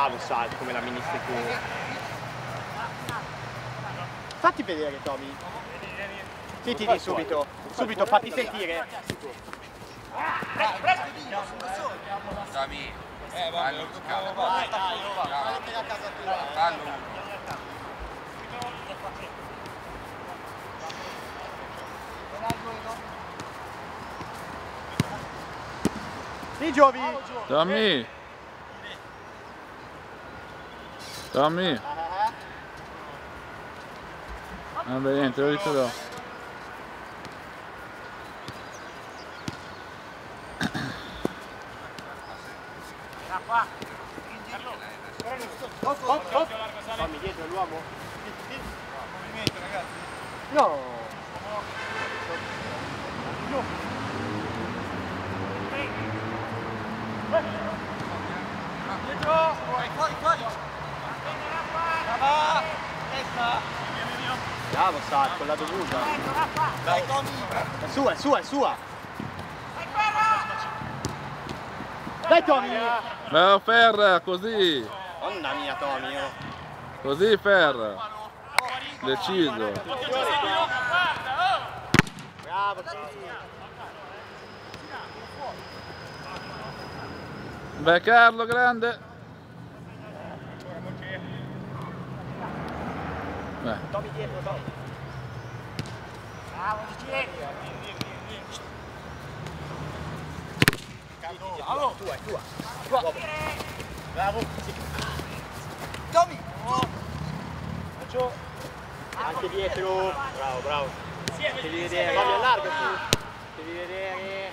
Bravo Sal, come l'amministri tu. Fatti vedere Tommy. Sì, ti di subito. Subito, fatti sentire. Tommy, Vai, Sì, Giovi. Tommy. Tommy. Vabbè, niente, lo ricordo. Fammi dietro l'uomo. Movimento, ragazzi. No. Dietro. Fuori. Brava. Testa. Bravo Sal, con la dovuta. Dai Tommy. È sua. Dai Tommy. Bravo Ferra, così. Donna mia Tommy. Così Ferra. Deciso. Bravo, sì. Beh Carlo, grande. Tommy dietro, Tommy. Bravo, Bravo. Tua. Bravo. Tommy. Anche dietro. Bravo. Devi vedere. Tommy allarga tu. Devi vedere.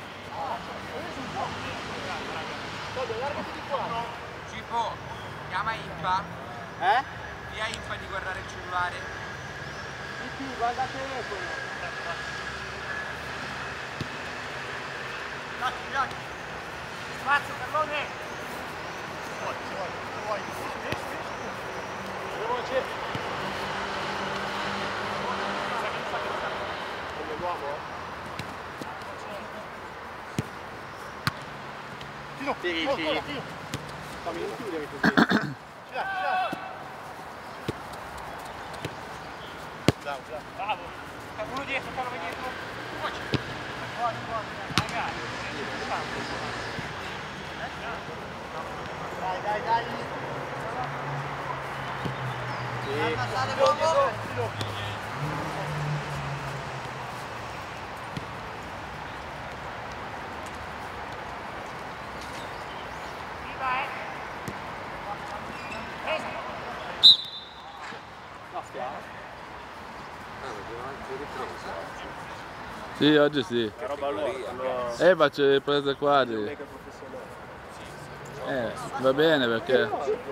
Tommy allargati di qua. Cipo, chiama Impa. Via Impa di guardare il cellulare. Di più, guarda il telefono. Spazio, Carlone. Vuoi. Veloce. Come l'uomo? Tiri. Fammi non chiudere così. Bravo. Uno dietro, Carlo dietro. Fuori. Dai. Sì. Passate l'uomo. Sì, oggi sì. La roba loro. Faccio le prese quadri. Va bene perché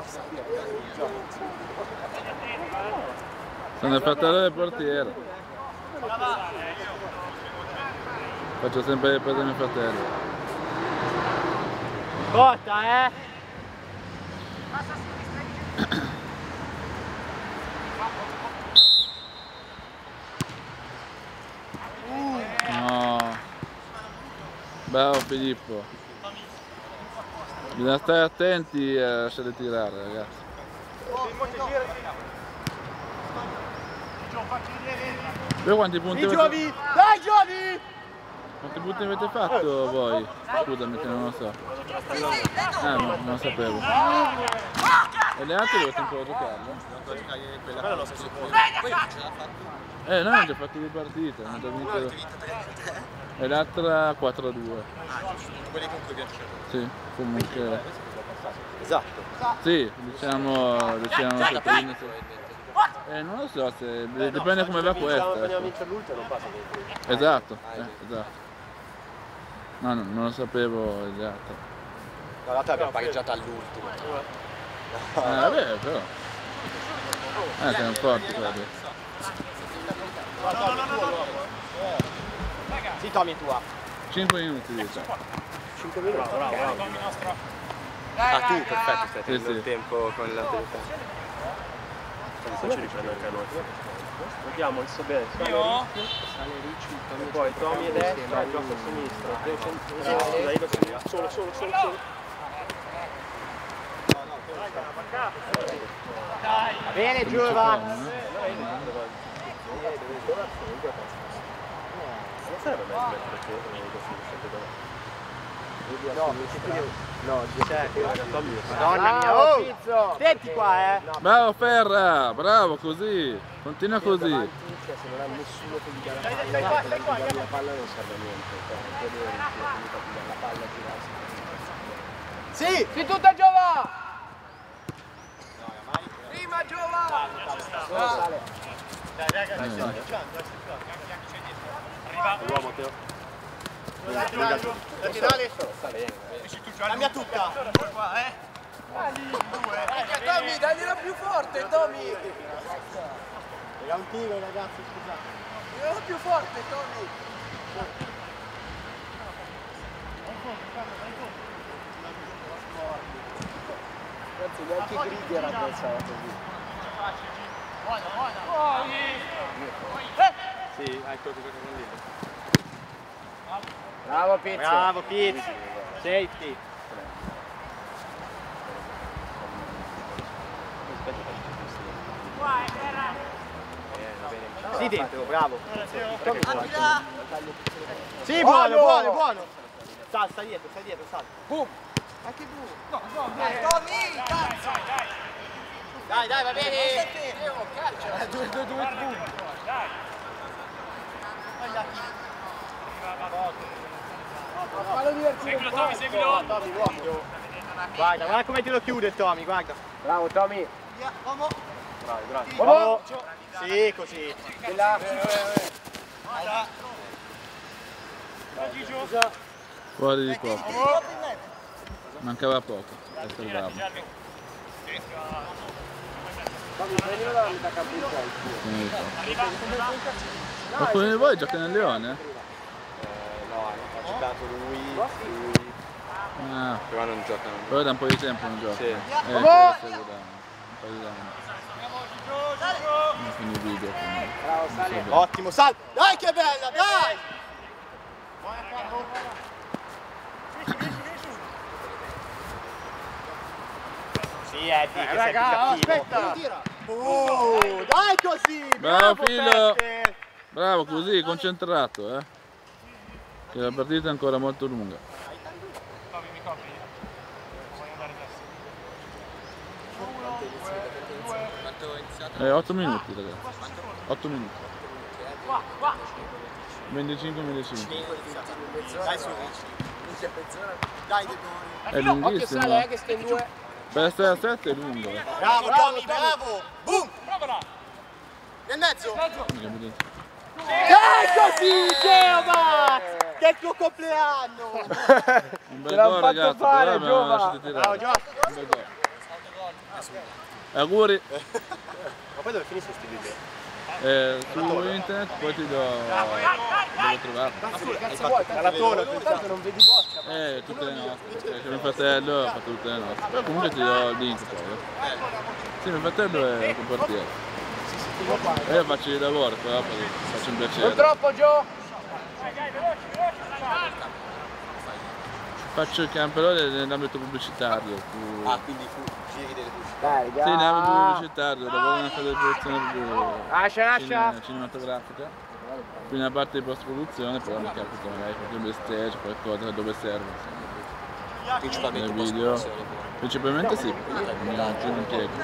sono il fratello del portiere. Faccio sempre le prese ai miei fratelli. Botta, No. Bravo Filippo. Bisogna stare attenti a lasciare tirare, ragazzi. Voi quanti punti avete? Dai Giovi! Quanti punti avete fatto voi? Scusami che non lo so. No, non lo sapevo. E le altre dovete ancora giocarle? Quella non so se può. Noi abbiamo già fatto 2 partite, non abbiamo vinto. E l'altra 4-2. Quelli con cui abbiamo giocato. Sì, comunque. Esatto. Sì, diciamo sottolineo. Non lo so, se dipende come va questa. Andiamo a vincere l'ultima non passa niente. Esatto. No, non lo sapevo esatto. No, l'altra abbiamo pareggiato all'ultimo. Vabbè, però. Siamo forti quelli. Sì, Tommy è tua. 5 minuti diciamo. 5 minuti. Bravo. Tu, perfetto, stai tenendo il tempo con la telecamera. Adesso ci riprendo anche a noi. Vediamo il Sobel, sale Ricci, poi Tommy a destra, gioco a sinistra. Solo. Va bene, Giova. Non sarebbe meglio mettere no, Madonna mia, oh! Senti qua, Bravo Ferra, bravo così, continua così. se non ha nessuno che gli dà la palla non serve a niente, la palla girarsi. Sì! Sì, tutta Giova! Prima Giova! L'uomo Teo. Cambia tutta! Tommy, dagliela più forte, Tommy! Era un tiro ragazzi, scusate. Dagliela più forte, Tommy! Ragazzi, neanche Grigger pensava così. Sì, ecco cosa non lì. Bravo Pizzo! Bravo Pizzo! Safety! Sì, dentro, bravo! Sì, buono, buono, buono! Sal, stai dietro, sal! Boom! Ma che boom! No, Tommy, cazzo! Dai, va bene! Calcio! 2-2-2, boom! Fallo divertire un po'! Seguilo! Guarda come te lo chiude Tommy, guarda! Bravo Tommy! Bravo! Sì, così! Fuori di poco. Mancava poco, essere bravo. Qualcuno di voi gioca nel Leone? No, ha giocato lui. Ah, Però non giocano. però da un po' di tempo non gioca. Sì. Quello seguo da un po' di anni. Non sono i video, quindi. Bravo, non so Sale! bene. Ottimo, sal! Dai che bella, dai! Sì, Eddie, che sei più cattivo. Dai così! Bravo, Filo! Peppe! Bravo, così, concentrato, Che la partita è ancora molto lunga. 8 minuti ragazzi. 8 minuti. 25. Dai su! Dai, È lunghissimo. Sale, che stai in due! Per essere a 7 è lungo. Bravo, Tommy, bravo! Boom! Nel mezzo! Così, Geomax! Che è il tuo compleanno! Un bel gol ragazzi, però mi hanno lasciato tirare. Bravo, Un bel gol. Auguri. Ma poi dove finisce sti video? Su internet poi ti do dove trovarlo. Alla tona, Tanto non vedi bocca! Tutte le nostre, perché mio fratello ha fatto tutte le nostre. Però comunque ti do il link poi. Sì, mio fratello è un portiere. E io faccio il lavoro, però faccio un piacere. Non troppo, Gio! Faccio il campione nell'ambito pubblicitario. Ah, quindi giri delle luci. Dai, Sì, nell'ambito pubblicitario, lavoro in una casa di produzione Lascia! cinematografica. Quindi una parte di post-produzione, però mi capita magari qualche backstage, qualcosa dove serve. Principalmente Nel video. Principalmente sì, non impiego.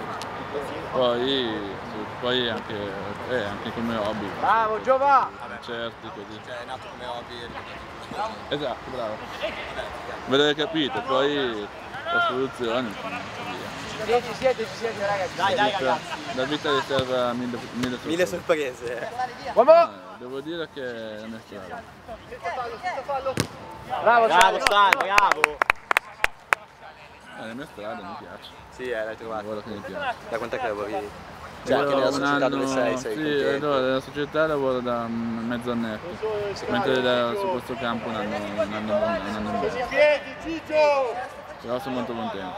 Poi anche come hobby. Bravo, Giova! Concerti, così. Cioè è nato come hobby e Esatto, bravo. Ve l'avete capito, poi post-produzione. Ci siete ragazzi! Dai, ragazzi! La vita riserva mille sorprese! devo dire che è la mia strada. Bravo, Bravo, Stan, bravo! La mia strada mi piace. Sì, l'hai Il trovato. lavoro che mi piace. Da quant'è che lavori? Cioè, anche nella società dove sei sì, contento? allora, nella società lavoro da mezzo annetto, mentre su questo campo un anno e mezzo. Piedi, Ciccio! Però sono molto contento.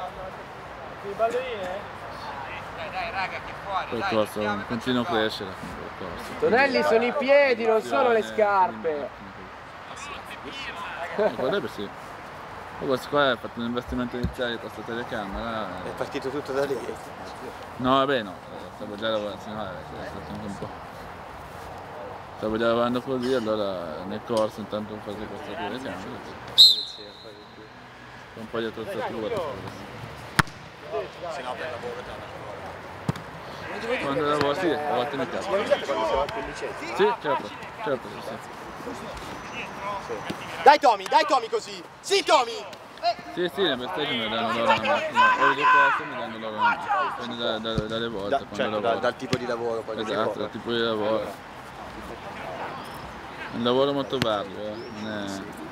Dai raga, che fuori! Percorso, continuo a crescere. Tonelli sono i piedi, non sono le scarpe! Quello sì. Poi questo qua ha fatto un investimento iniziale di questa telecamera. È partito tutto da lì. No, vabbè no, stavo già lavorando, no, è stato anche un po'. Stavo già lavorando così, allora nel corso intanto ho fatto questa telecamera. Un po' di attrezzatura. Se no per lavoro te la Quando lavoro sì, a volte mi capita. Quando siamo al 15? Sì, certo, sì. Dai Tommy così! Sì Tommy! Sì, le besteggi mi danno loro una macchina, o le richieste mi danno loro una macchina, dipende dalle volte, quando lavoro. Dal tipo di lavoro poi. Esatto, dal tipo di lavoro. È un lavoro molto vario, non è...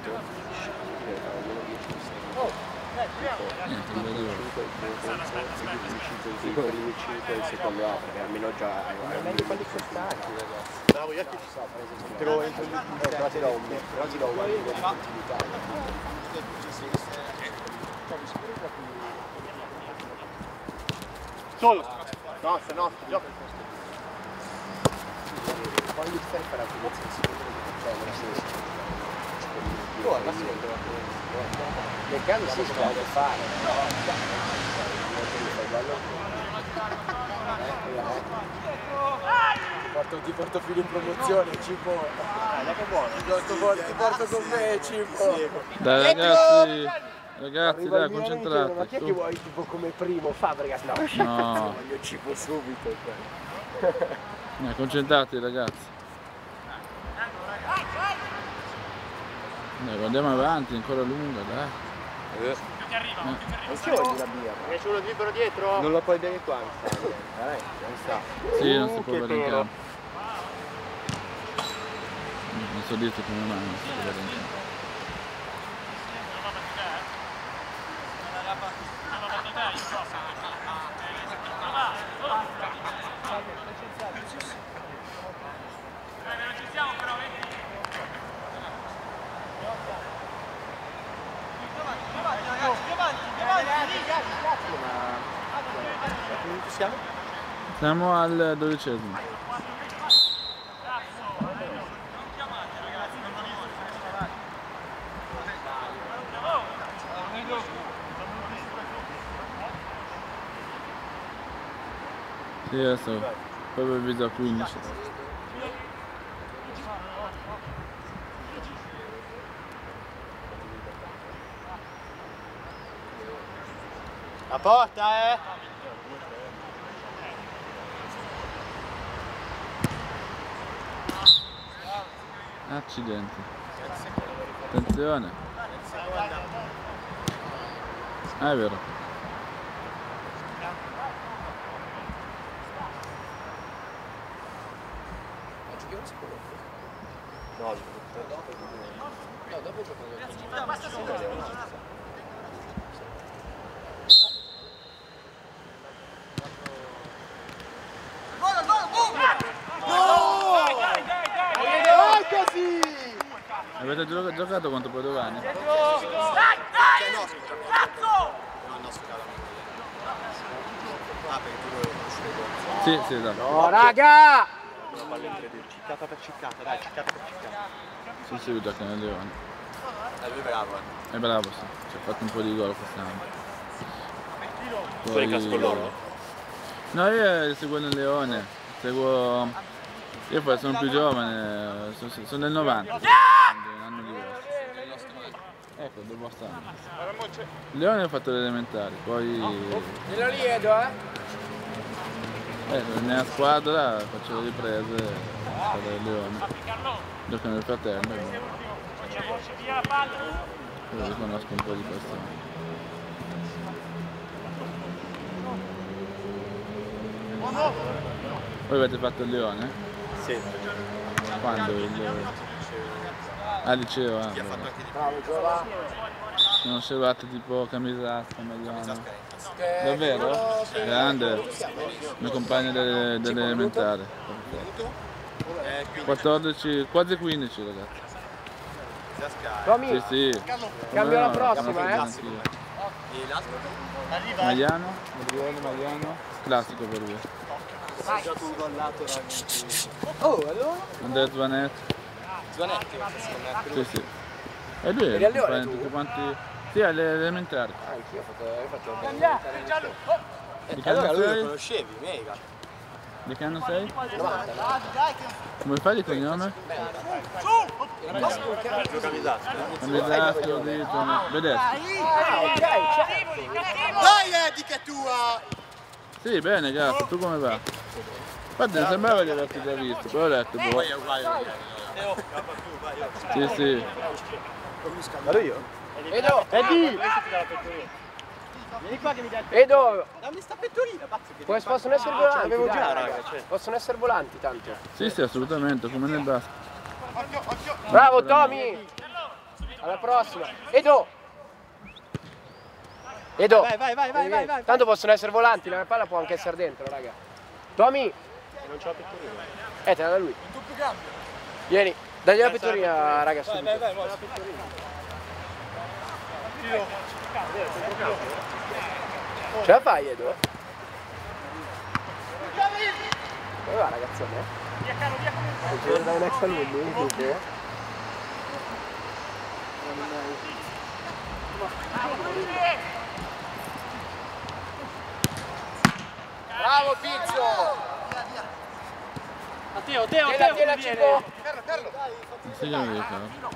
Niente, non vedo. Dico i primi 5 del secondo A, perché almeno già hai un minimo di costanti. Bravo, io ti so, te lo entro in però ti do un minimo di continuità. Solo! No, gioco. Poi iniziare a fare anche nel senso. Guarda, sì. Nel caso si può fare. Ti porto fino in promozione, Cippo. Ti porto con me, Cippo. Dai ragazzi, dai, concentrati. Ma chi è che vuoi tipo come primo? Fabregas? No. No, Voglio Cippo subito. concentrati ragazzi. Dai, andiamo avanti, ancora lunga, dai. Non ci voglio una birra. C'è uno libero dietro? Non lo puoi bere qua, Non sa. Sì, non si può che vedere in pelo. campo. Non so dirti come mai non si può vedere in campo. Siamo al 12°. Sì, adesso proprio avviso a 15. La porta, Accidenti. Attenzione. Ah, è vero. Avete giocato contro Padovani? Sì, dai. No, raga! Ciccata per ciccata, dai, ciccata per ciccata. Sì, gioca nel Leone. Lui è bravo, È bravo, sì. Ci ha fatto un po' di gol quest'anno. Tu hai casco loro? No, io seguo nel Leone. Io poi sono più giovane, sono del 90. Quindi un anno diverso. Ecco, del vostro anno. Il Leone ha fatto le elementari, poi... Glielo liedo, nella squadra faccio le riprese, squadra del Leone. Giocano il fratello. Io conosco un po' di persone. Voi avete fatto il Leone? Sì. Quando? Al liceo, Bravo, Giova. Conoscevate tipo Camisasca, Magliano? Davvero? Grande? Mio compagno delle elementari. 14, quasi 15 ragazzi. Tommy, Sì. cambio la prossima, Magliano? Gabriele Magliano? Classico per lui. Oh, allora? Andrea Zvanetti? Zvanetti, Sì. E lui Eri è al Leone, tutti quanti... Sì, alle elementari. Anch'io ho fatto Di che anno Allora lui lo sei? conoscevi, mega. Di che anno sei? 90. Come fai di cognome? Candidasco, dito, vedete? Dai Eddie che è tua! Sì, bene, gatto, tu come va? Infatti mi sembrava di averti già visto, poi ho detto, boh. Poi è uguale. Sì, sì. Vado io? Edo! Eddie! Vieni qua che mi dai... Edo! Dammi sta pettorina, pazzo che... Possono essere volanti, l'avevo dai, già, raga. raga, Possono essere volanti tanto. Sì, sì, assolutamente, come nel basket. Bravo Tommy! Alla prossima! Edo! Edo! Vai. Tanto possono essere volanti, la palla può anche essere dentro, raga. Tommy! Non c'ho la pettorina. Te la da lui. Vieni, dagli la pettorina, raga, subito. Vai, Ce la fai, Edo? Come va, ragazzone? Via, da un ex alunni, dice? Bravo Pizzo! Teo, Tiena Cipo! Non si chiama di fare.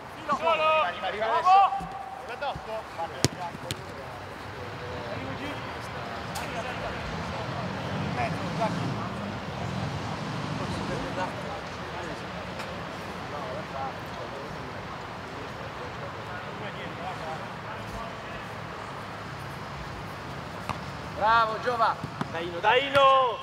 Bravo Giova! Daino!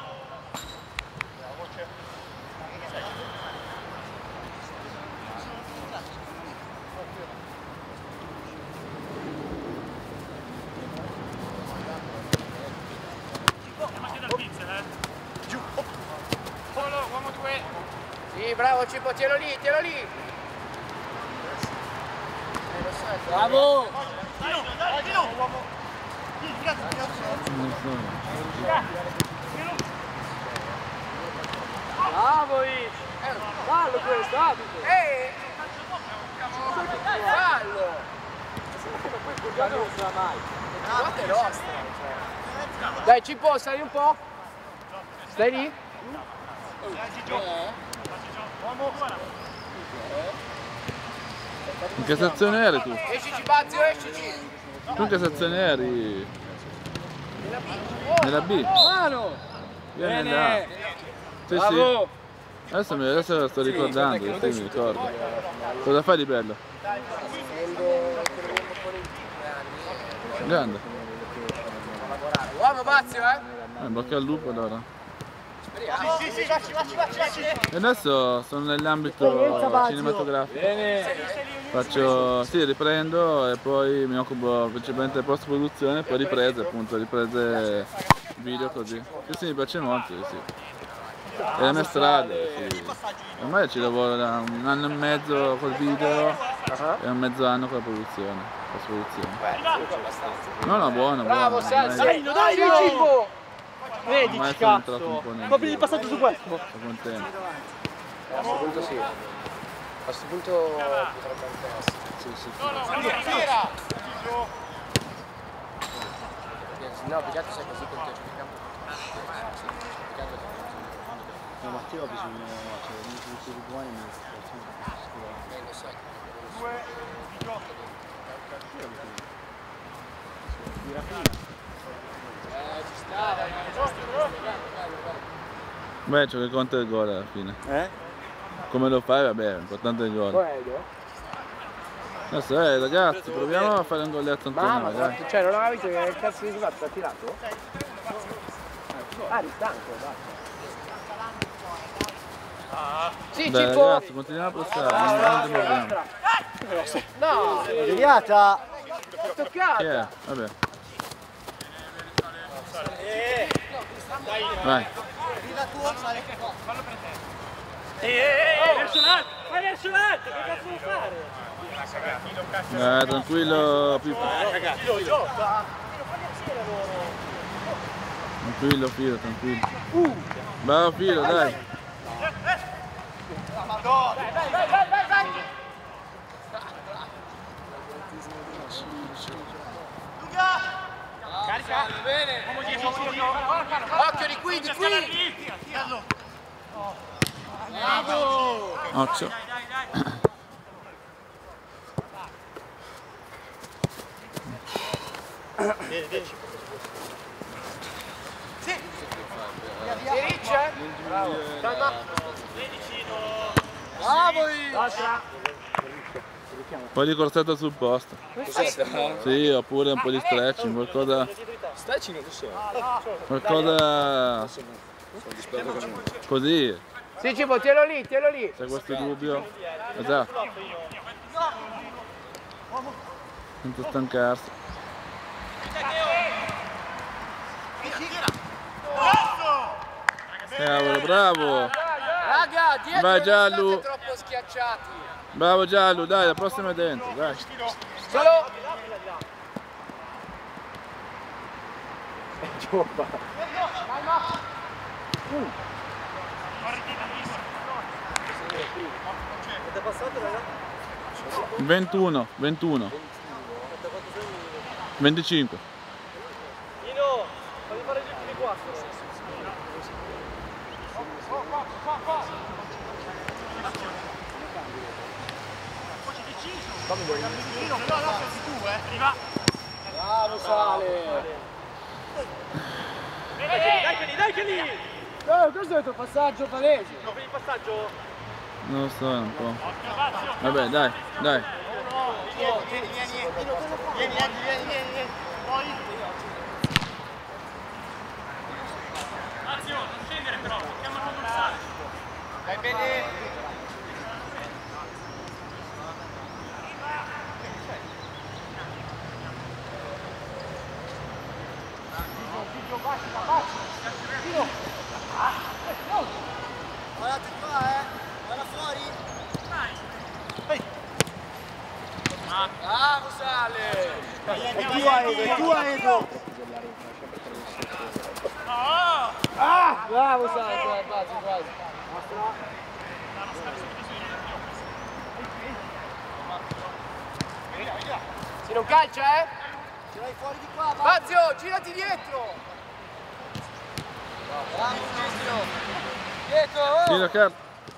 Sì, bravo Cipo, tieno lì, tieno lì! Bravo! Bravo Ic! Fallo questo, abito! Fallo! Non sarà mai! Quanto è nostra? Dai Cipo, stai un po'! Stai lì? In che sezione eri tu? Escici Bazio, escici! Tu in che sezione eri? Nella B? Mano! Vieni là. Sì, sì. Adesso lo sto ricordando, adesso mi ricordo. Cosa fai di bello? Grande. Uomo Bazio, In bocca al lupo allora. Sì, E adesso sono nell'ambito cinematografico. Faccio, sì, riprendo e poi mi occupo principalmente di post-produzione, poi riprese, appunto, riprese video così. Sì, mi piace molto, sì. È la mia strada, sì. Ormai ci lavoro da 1 anno e mezzo col video e 1 mezzo anno con la produzione, post-produzione. No, buono, bravo, buono. dai, Cipo! Vedi, Ormai sono entrato cazzo! un po' nel Proprio passato su questo! Sono contento. A questo punto sì. A questo punto potrebbe anche essere. Sì. No, più che altro sei così contento di campo. No, Matteo ha bisogno, cioè, tutti i buoni mi Lo sai. Ci stava. Beh, c'è che conta il gol alla fine. Come lo fai, vabbè, l'importante è il gol. Adesso ragazzi, proviamo a fare un golletto Antonio, dai. Cioè, non avevi visto che cazzo di fatto ha tirato? Ristanco, basta. Sì, Dai Cipo! ragazzi, continuiamo a passare, non abbiamo. No! deviata! Toccata! Chi è? Vabbè. Vai. Verso l'alto! Vai verso l'alto! Che cazzo vuoi fare? Tranquillo, Pippo. Tranquillo, Filo, tranquillo. Bravo Filo, dai. Carica! Bene! Occhio di qui, di qui! Bravo! Occhio. Si ricce? Bravo! Calma! Bravo! Un po' di corsetta sul posto. Sì, oppure un po' di stretching, qualcosa. Stretching cos'è? Qualcosa. Così. Sì, Cibo, tienilo lì, tienilo lì! C'è questo dubbio. Esatto. Senza stancarsi. Cavolo, bravo! Raga, dietro Vai, non Giallo. state troppo schiacciati! Bravo Giallo, dai, la prossima è dentro, dai. Solo! È passato, raga? 21, 21. 25. Nino, fammi fare gli ultimi 4. Bravo Sale! Dai che lì! No, questo è il tuo passaggio palese! No, vedi il passaggio? Non lo so, è un po'. Vabbè, dai, dai. Vieni. Poi. Mazio, non scendere però, chiama con un sale. Dai bene! Guardate qua, guarda fuori. Bravo Sale! È tua Edo. Bravo Sale, quasi. Si non calcia, eh? Ci vai fuori di qua, va. Mazio, girati dietro! Bravo, Giglio. Dietro! Sì, la carta.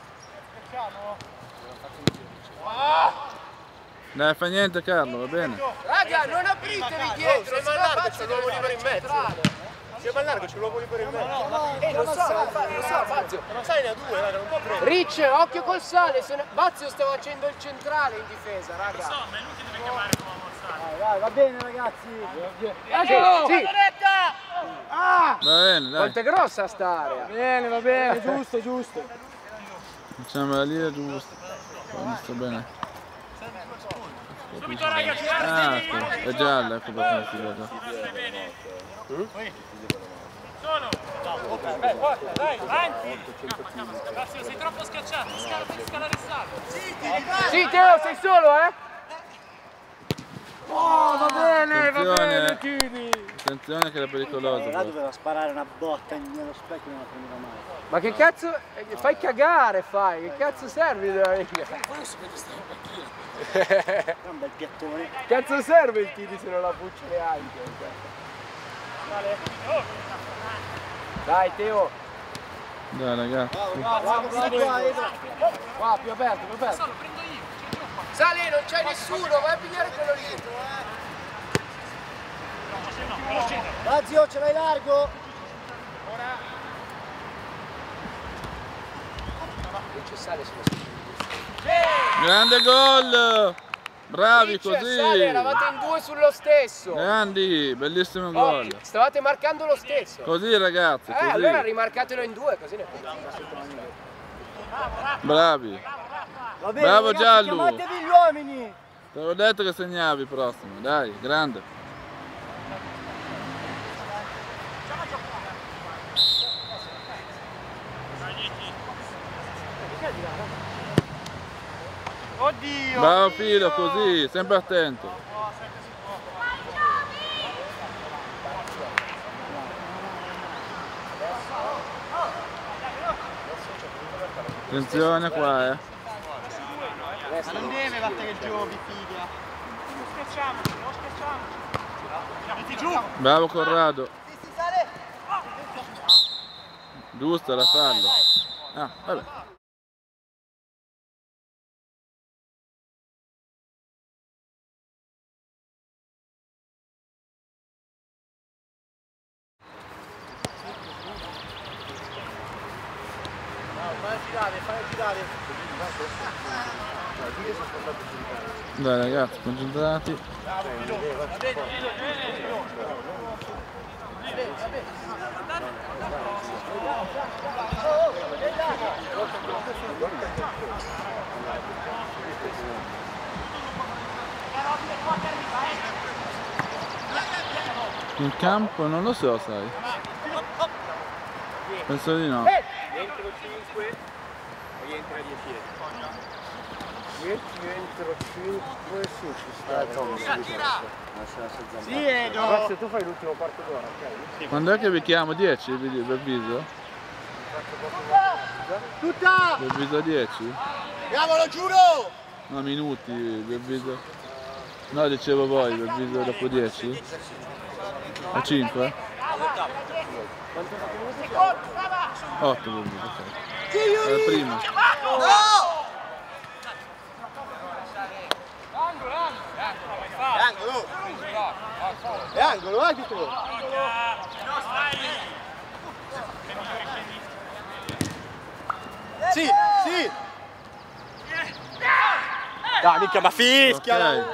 Dai, fa niente Carlo, va bene. Raga, non apritevi dietro, se no Mazio l'uomo libero in mezzo. centrale. Siamo al largo, c'è l'uomo libero in mezzo. Lo so, Mazio. Ma sai, ne ha due, raga, non può prendere. Ricci, occhio col Sale, Mazio sta facendo il centrale in difesa, raga. No, ma è lui che deve chiamare come ammazzare. Vai, va bene ragazzi. Sì. Va bene, dai. Quanto è grossa st'area? Va bene, giusto. Facciamola lì, è giusto. Qua sta bene. Subito ragazzi, Ah, sì, è gialla, ecco perché si vede. solo. Dai, avanti. Mazio, sei troppo schiacciato, scala il sale. Sì, Teo, sei solo, eh? Oh, va bene, Tini. Attenzione che era pericoloso. Là doveva sparare una botta nello specchio e non la prendeva mai. Ma che cazzo, fai cagare, che cazzo serve? È un bel piattone. Cazzo serve il Tini se non la bucci neanche? Dai Teo, Dai ragazzi. Bravo, qua, Edo. qua più aperto. Solo prendo io, ci gioco qua. Sali, non c'è nessuno, vai a pigliare quello lì. Va zio, ce l'hai largo? Non c'è Sale sulla Grande gol! Bravi Sale, così! eravate in due sullo stesso. Grandi, bellissimo Oh, gol! stavate marcando lo stesso. Così ragazzi, Allora così! rimarcatelo in due, così ne Bravi! Va bene, Bravo ragazzi, Giallo. chiamatevi gli uomini. Te l'ho detto che segnavi il prossimo, dai, grande! Oddio. Bravo Filo, così, sempre attento! Attenzione qua, Ma non deve battere il Giovi, figlia. Bravo Corrado. Giusto, era fallo. Ah, vabbè. Fai girare. Dai ragazzi, concentrati. In campo non lo so, sai. Penso di no. Entro 5 o entra 10? Entro 5 sì, ci sta. Sì, Edo! Ragazzi, tu fai l'ultimo quarto d'ora, ok? Quando è che vi chiamo? 10 per viso? Tutta! Per viso 10? Andiamolo, giuro! No, minuti per viso. No, dicevo voi, per viso dopo 10? A 5? 8 per viso, ok. È la prima. È angolo, arbitro! Sì, sì! Dai, mica, ma fischia! Ok.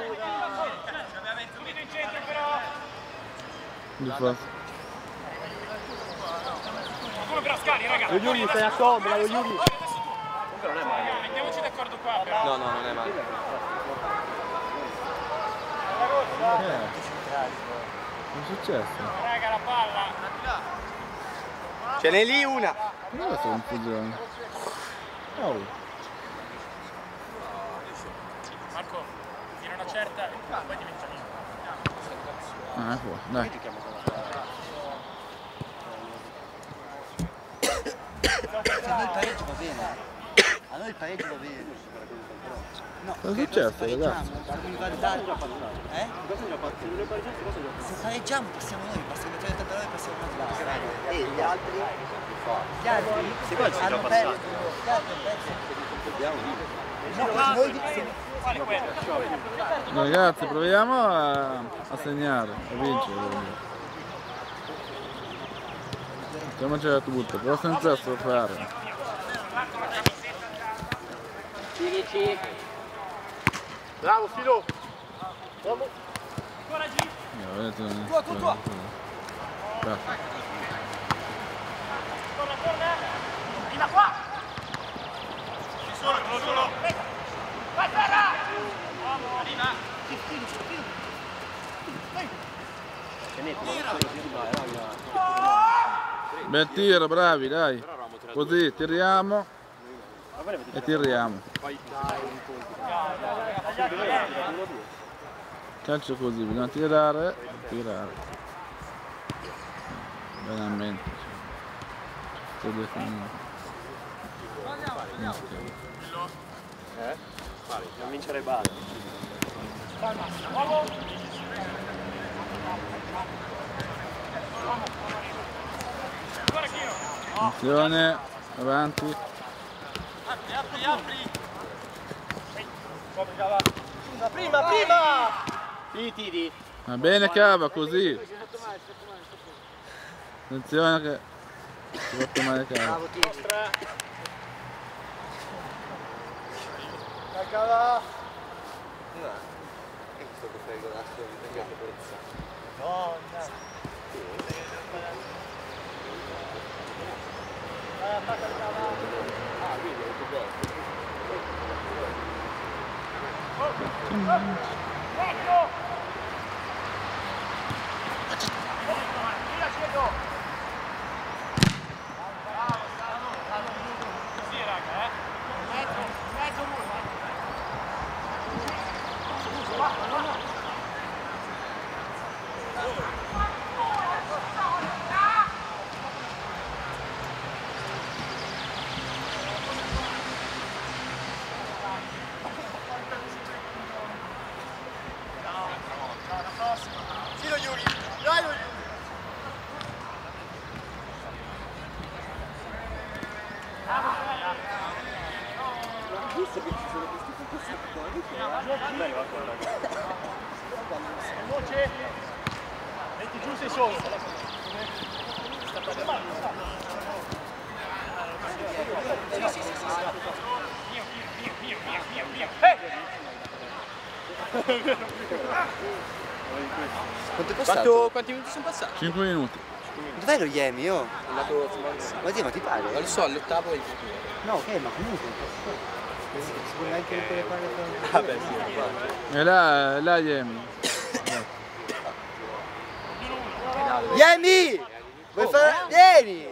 Di fatto. Lo Yuri, stai a sombra, lo Yuri! Mettiamoci d'accordo qua però. No, non è male. Che è successo? Raga, la palla. Ce n'è lì una! Cos'è questa confusione? Oh. Marco, fino a una certa, poi diventa mio. Ah, qua, dai. A noi il pareggio va bene. A noi il pareggio va bene. No, Cosa è successo, ragazzi? Siamo in vantaggio. Se pareggiamo passiamo noi, passiamo 39 e passiamo noi. E gli altri? Gli altri? Se poi si è già Hanno passato. perso. Gli altri hanno perso. Ragazzi, proviamo a segnare, a vincere. Mettiamocela tutta, però senza fare. Bravo, Filo! Vedete? Tua. Prima qua! Ci sono! Vai, Ferra! Arriva! Bel tiro, bravi, dai. Così, tiriamo e tiriamo. Calcio così, bisogna tirare. Veramente. Sto definendo. Non vincere base. Attenzione, avanti. Apri! Prima! Tiri! Va bene Cava, così. Attenzione che si può tomare Cava. Cava! visto che ci sono questi Voce! Metti giù, sei solo! Quanto è passato? Quanti minuti sono passati? 5 minuti. Dov'è lo Iemi, io? È andato Smalzi. Ma ti pare? Non lo so, all'ottavo è il futuro. No, ok, ma comunque. Si può anche mettere fare. Vabbè, sì, E là Iemi. Iemi! Vuoi fare? Vieni!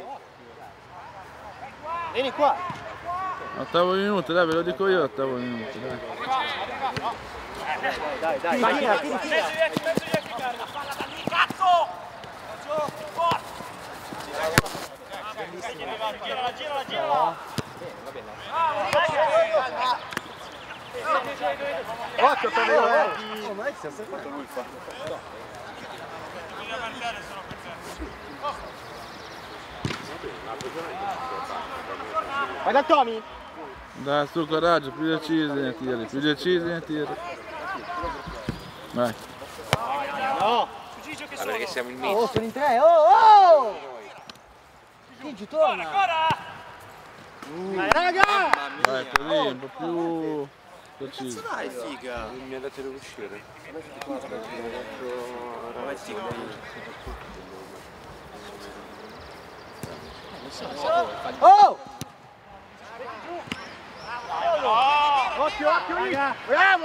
Vieni qua! Ottavo minuto, dai, ve lo dico io, ottavo minuto, dai. Dai. Vai, tira. Palla da lì, cazzo! Gira! Va bene. Occhio per Oh, ma adesso sei fatto lui fa. Vai da Tommy! Dai, su coraggio, più decisi nei tiri, più decisi nei tiri. Vai. No! Allora che siamo in mezzo. Oh, sono in tre, oh! Gigi, torna! Vai raga! Vai, così, un po' più preciso. Dai, figa! Non mi ha dato da uscire. Oh! Occhio, raga! Bravo!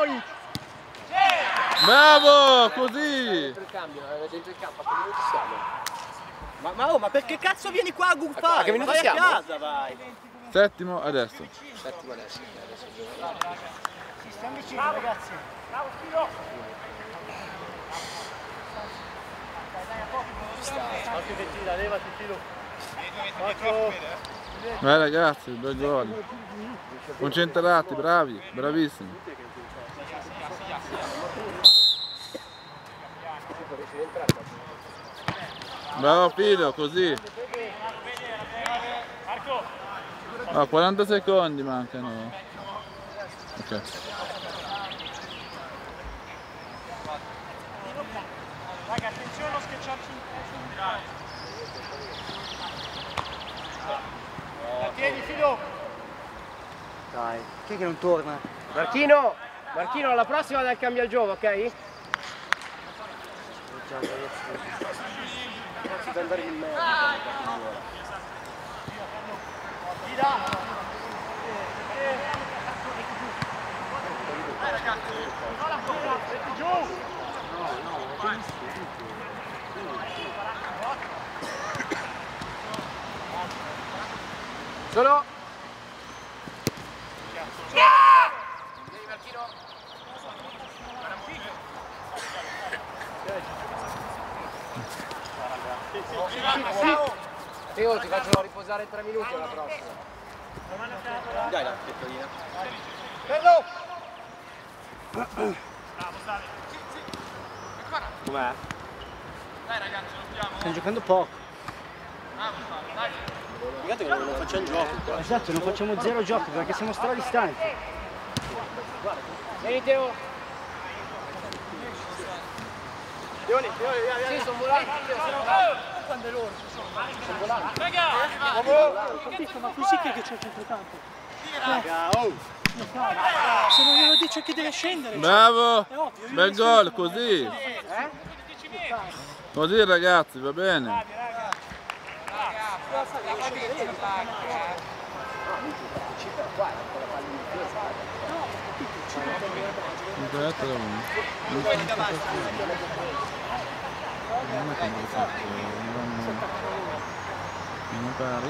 Bravo, così! Dentro il cambio, dentro il campo, a che minuti siamo? Ma perché cazzo vieni qua a guffare? A che minuto Vai siamo? a casa, vai! Settimo adesso. Settimo adesso. Stiamo vicini, ragazzi! Bravo, Spiro! Occhio che tira, levati, Filo! Occhio! Vai ragazzi, 2 gol. Concentrati, bravi, bravissimi. Bravo Filo, così. Ah, 40 secondi mancano. Ok. Raga, attenzione a non schiacciarci in tieni, Filo! Dai, chi è che non torna? Marchino, alla prossima dal cambio al gioco, ok? Per andare in merda. Tira! Ragazzi, metti giù! Solo! Vieni Marchino! Io ti faccio riposare 3 minuti alla prossima. Dai la pettolina. Bello! Com'è? Dai ragazzi, lo stiamo. Stiamo giocando poco. Guardate che non facciamo gioco qua. Esatto, non facciamo 0 gioco perché siamo stradistanti. Vieni Teo! Leone, Sì, sono volanti. quando è loro? Sono volanti. Ho capito, ma così che c'è il centrocampo. Raga, oh! Se non glielo dice che deve scendere. Bravo! È ovvio, io Bel non gol, sono- così! Così ragazzi, va bene. Non pari.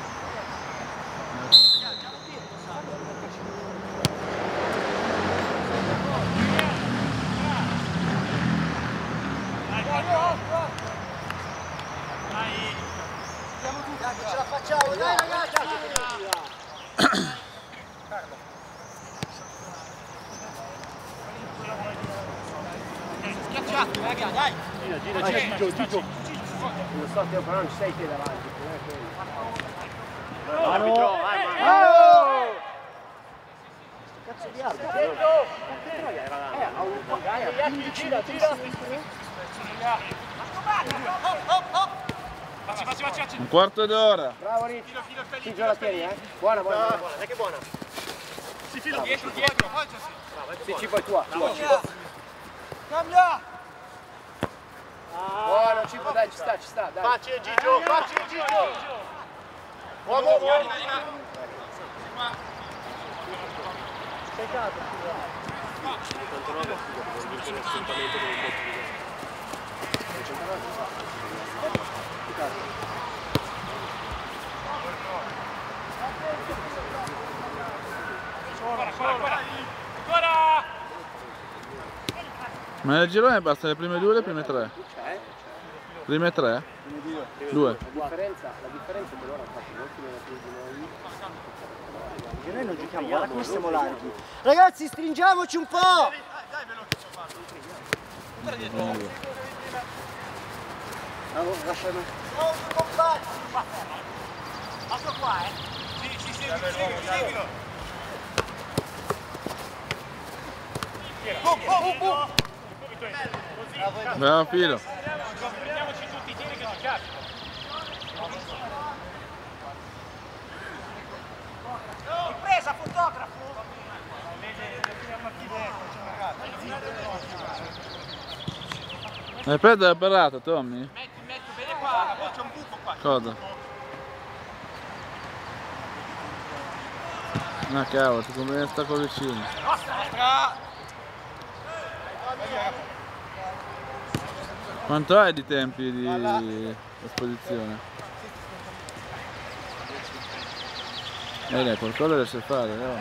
Ce la facciamo, dai ragazzi! Schiacciato, raga, dai! Gira, Gigio! Non so, Teo, però non sei te davanti. Arbitro, vai! vicino. Un quarto d'ora. Bravo Ricci. Sì, già la tieni, Buona, buona. Dai che buona. Si fila dietro. Sì, ci puoi tua. Cambia! Buono, Cibo, dai, ci sta, dai. Facile Gigio. Uomo. Ancora! Ma nel girone basta le prime 2 o le prime 3? Prime 3? 2. La differenza è che loro hanno fatto molti meno punti di noi. Che noi non giochiamo, guarda come stiamo larghi. Ragazzi, stringiamoci un po'! Lasciami. Altro qua, Sì, seguilo. Bravo Filo. Prendiamoci tutti i tiri che ci capitano. Ripresa, fotografo! Hai preso l'apparato, Tommy? Metti bene qua, c'è un buco qua. Cosa? No cavolo, ti conviene stare con vicino. Quanto hai di tempi di esposizione? Dai, qualcosa riesce a fare, no?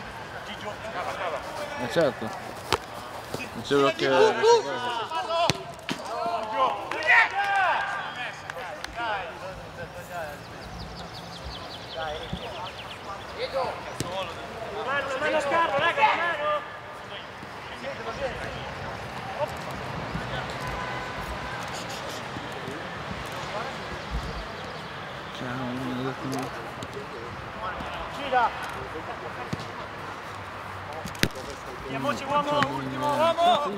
Certo. Dicevo che... Mano scarpo, raga, mano! Gira! Andiamoci uomo, ultimo uomo!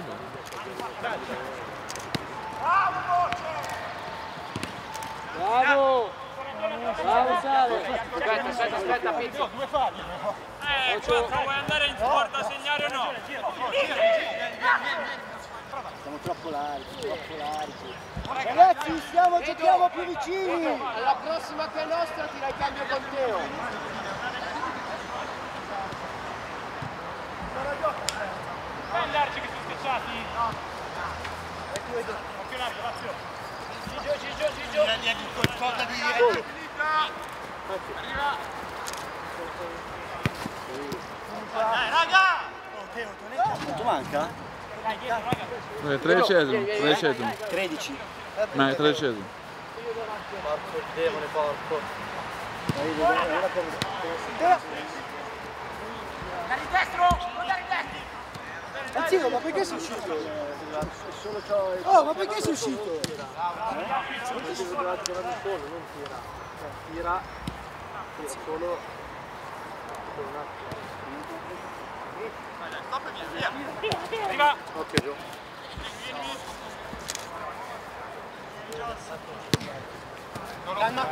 Bravo! Bravo Sale! Aspetta, Pizzo! Due falli! Qua vuoi andare in porta a segnare o no? Siamo troppo larghi, Ragazzi, giochiamo più vicini! Alla prossima che è nostra tira il cambio con Teo! Puoi andarci che sono schiacciati? No! Occhio largo, Lazio! Gigio! Vieni qualcosa di... Arriva! Dai, raga! Quanto manca? Dai, dietro, raga! 13esimo. 13. Ma è 13esimo. Porco demone, porco. Dai destro! Dai destro! Anzio, ma perché sei uscito? Oh, ma perché sei uscito? Tira solo un Stop e via! Arriva! occhio giù. Calma!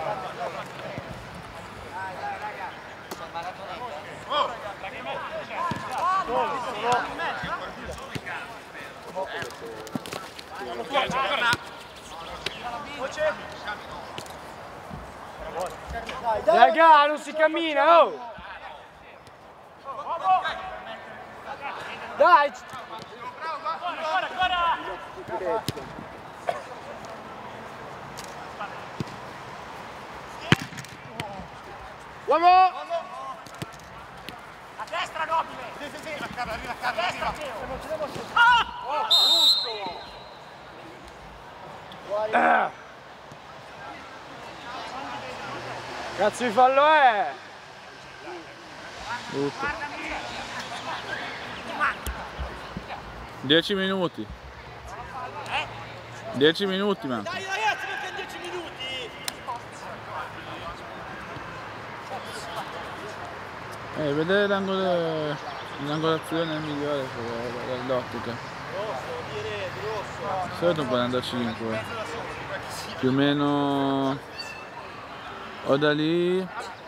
Raga, non si cammina, oh! Dai! Ancora! Uomo! A destra nobile! Sì, arriva! Cazzo di fallo è? Tutto. 10 minuti. 10 minuti, man. Dai ragazzi, perché 10 minuti? Vedere l'angolazione è migliore dell'ottica. Di solito un 45. Più o meno o da lì.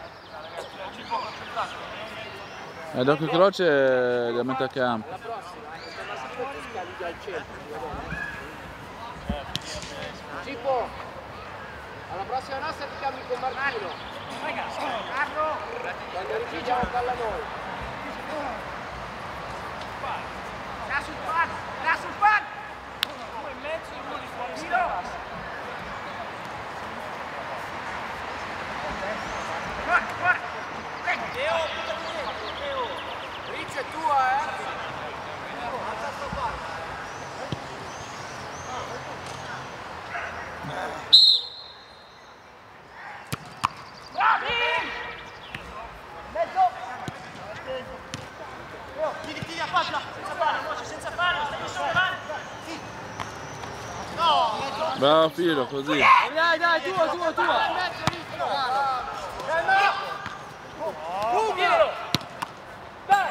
Ad occhio croce da metà campo. Cippo, alla prossima nostra ti cambi con Martino. Carlo, quando ripigiamo palla noi. Da sul pan, da sul pan. 2 in mezzo e 1 di fuori. Guarda. Riccio è tua, Bravo Filo, così. Dai, tua. Piero! Dai!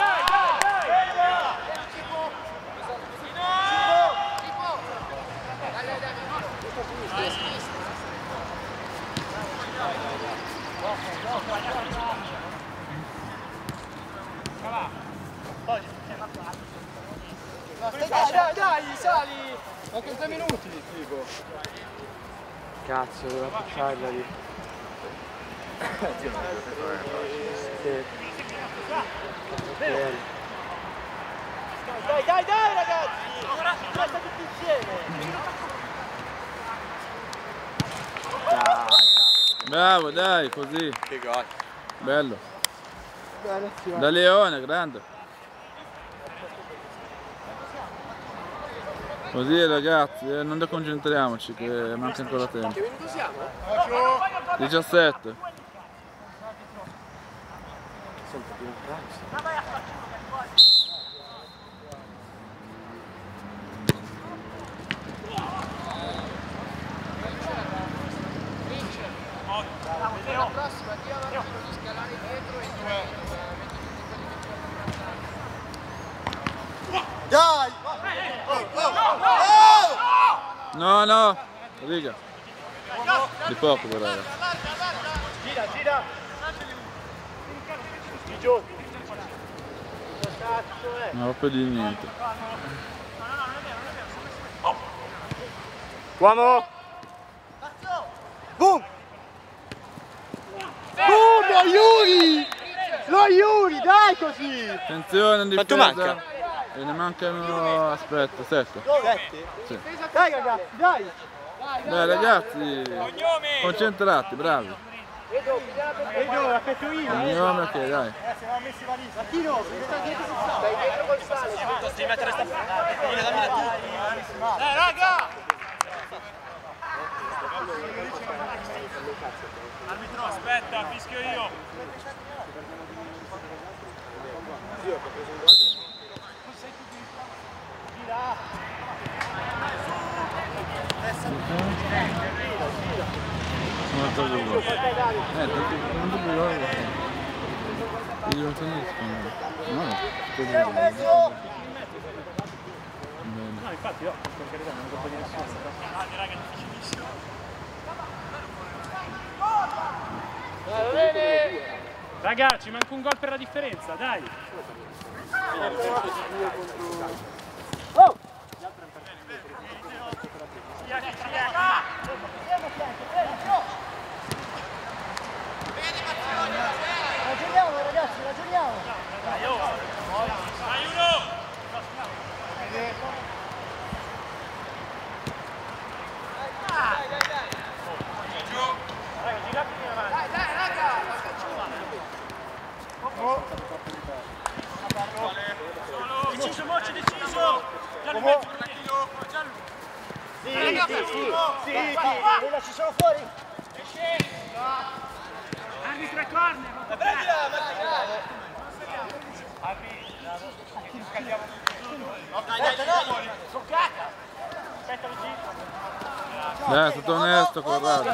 Dai, sali! Anche 3 minuti, tipo. Cazzo, doveva picciarla lì. Dai ragazzi! State tutti insieme! Bravo, dai, così. Che gol. Bello. Da Leone, grande. Così ragazzi, non deconcentriamoci che manca ancora tempo. Che minuto siamo? 17. La prossima ti avanti di scalare dietro e Dai! No, riga. Di poco però. Gira! Gigio! No, proprio di niente. Uomo! Boom! Lo Iuri, dai così! Attenzione in difesa. Quanto manca? E ne mancano, aspetta, 7. 7? Sì. Dai ragazzi, dai! Dai ragazzi, concentrati, bravi. Vedo la pettorina! Cognome, ok, dai. Siamo messi valisi. Martino, stai dietro col sale. Devi mettere sta Dai raga! Arbitro, aspetta, fischio io. Molto duro. Tanto più loro. I giocatori rispondono. No, tutto No, infatti io, per carità, non colpo di nessuno. Raga, difficilissimo. Ragazzi, manca un gol per la differenza, dai! Oh! Ragioniamo ragazzi, ragioniamo! Dai, uno! Deciso, Mocci, deciso! Giallo, mezzo, giallo! Sì, li lasci solo fuori? Arbitro e corner! Dai, è stato onesto Corrado.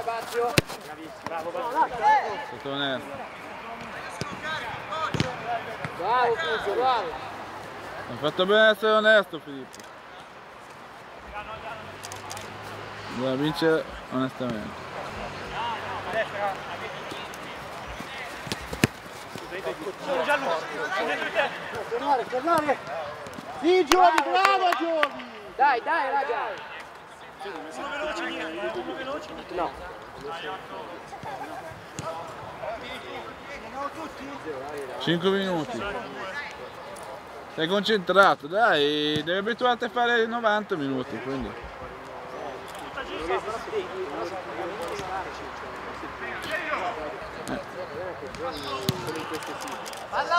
È stato onesto. Bravo, bravo! Hai fatto bene a essere onesto, Filippo. Bisogna vincere onestamente. Tornare! Sì, Giovanni, bravo Giovanni! Dai, raga! Uno veloce? No. Tutti? 5 minuti. Sei concentrato, dai, devi abituarti a fare 90 minuti, quindi. Palla!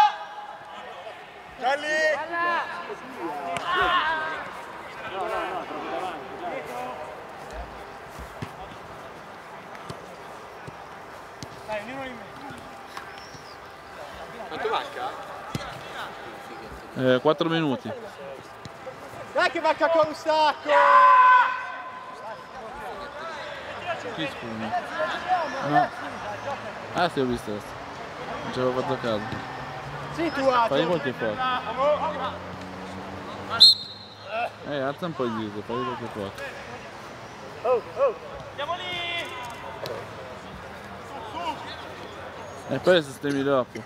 Gialli! Dai, ognuno di me. Quanto manca? 4 minuti. Dai che manca ancora un sacco! Chi scusa? No. Ah sì, ho visto adesso. Non ci avevo fatto caso. Sì, tu Fai qualche foto. Alza un po' il viso, fai qualche foto. Andiamo lì! E poi sistemi dopo.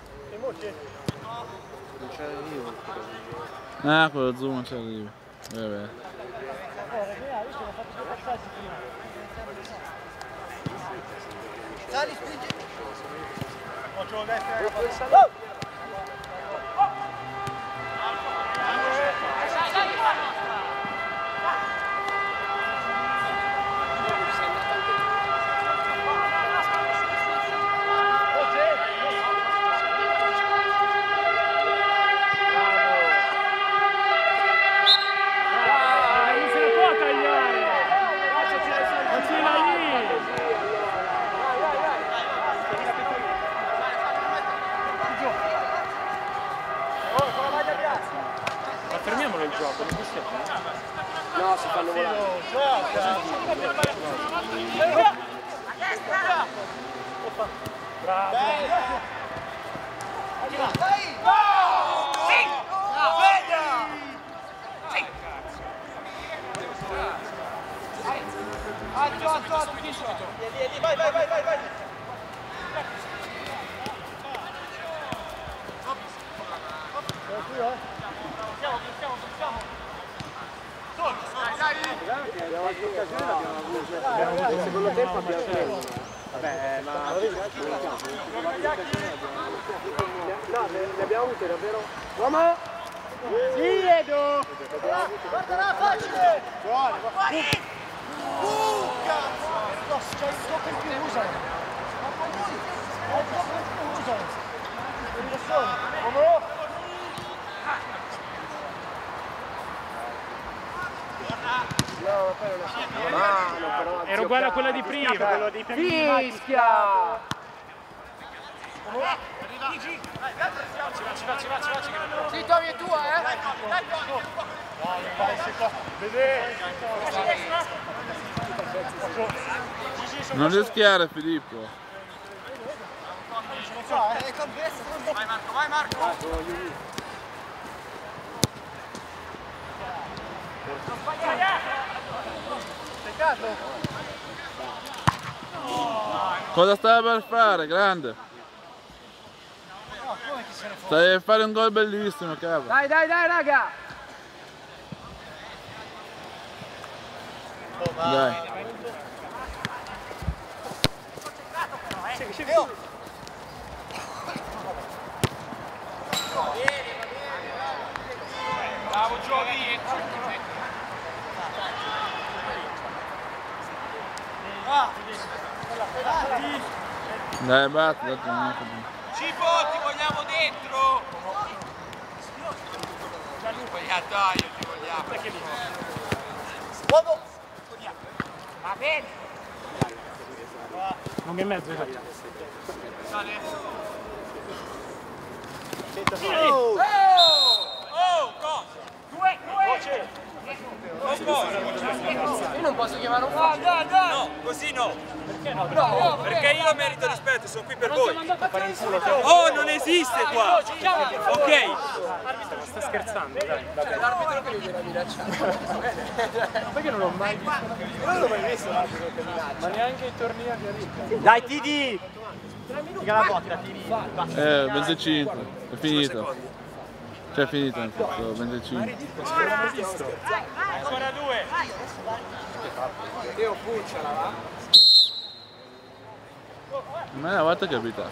Ah, quello zoom non ci arriva. Vabbè. Sali, spingi. Faccio destra. Fermiamolo il gioco, non possiamo. No, si fanno volare. Bravo. Vai. Abbiamo altre occasioni, abbiamo avuto. Nel secondo tempo abbiamo preso. Vabbè, ma... No, ne abbiamo avute davvero. Uomo! Sì, Edo! Guarda, facile! Buono! Cazzo! No, c'è il tocco in più, usalo! C'è il tocco in più, usalo! Uomo! No, poi non è però era uguale a quella di prima, quello di fischia! Sì, Tommy è tua, Non rischiare, Filippo. Vai Marco! Cosa stai per fare, grande? Stai per fare un gol bellissimo, cavolo. Dai, raga! Dai. Bravo Giovi! Dai, batti, dai. Cipo, ti vogliamo dentro! Sbagliatoio, ti vogliamo. Va bene! Lungo e mezzo, esatto. Sale. Oh! Oh, go! Due! Io non posso chiamare un fallo. No, così no. Perché no? No, perché io merito rispetto, sono qui per voi. Oh, non esiste qua. Ok. Sta scherzando, dai. Cioè, l'arbitro che mi viene a minacciare. Perché non l'ho mai visto? Non l'ho mai visto l'arbitro che minaccia. Ma neanche i tornei a Viareggio. Dai Tidi! Dica la botta, Tidi. 25, è finito. Cioè è finito, nel senso, 25. Ancora 2. Teo Puccia la va. Ma è una volta che abita.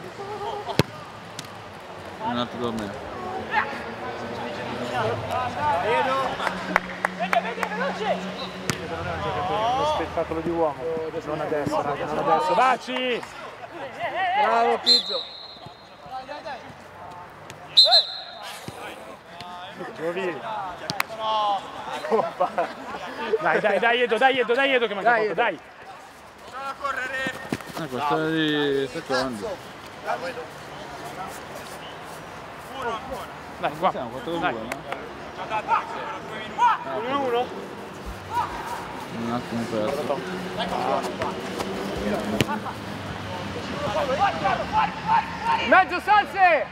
Un altro torneo. Uno spettacolo di uomo. Non adesso, raga, non adesso. Baci! Bravo Pizzo. Giovini. Dai Edo che manca poco, dai. Andiamo a correre. Questione di secondi. Uno ancora. Dai, qua. Siamo 4-2, Dai. no? Già dato anche solo 2 minuti. 1-1. Un attimo perso. Mezzo Salse!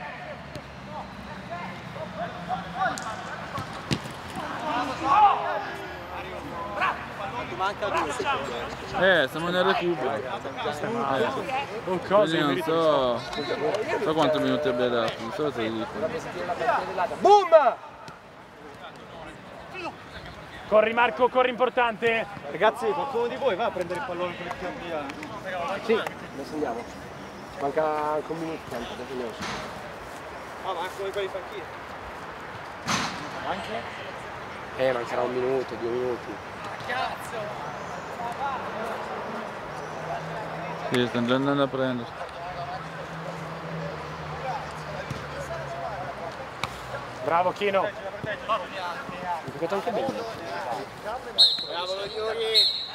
Manca 2 secondi. Siamo nel recupero. Un coso Quindi non so quanti minuti abbia dato, non so se dico. Boom! Corri Marco, corri importante. Ragazzi, qualcuno di voi va a prendere il pallone per il piano? Sì, adesso andiamo. Manca anche un minuto, tanto, adesso andiamo. Ah, ma anche come quelli fanchini. Mancherà un minuto, 2 minuti. Sì, stanno già andando a prendere. Bravo Chino. Ho giocato anche bene. Bravo Iuri!